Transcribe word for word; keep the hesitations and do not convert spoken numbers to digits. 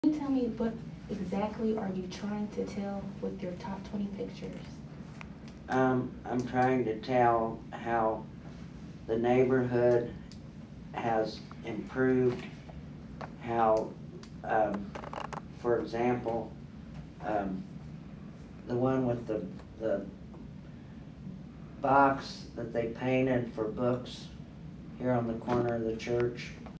Can you tell me what exactly are you trying to tell with your top twenty pictures? Um, I'm trying to tell how the neighborhood has improved, how, um, for example, um, the one with the, the box that they painted for books here on the corner of the church.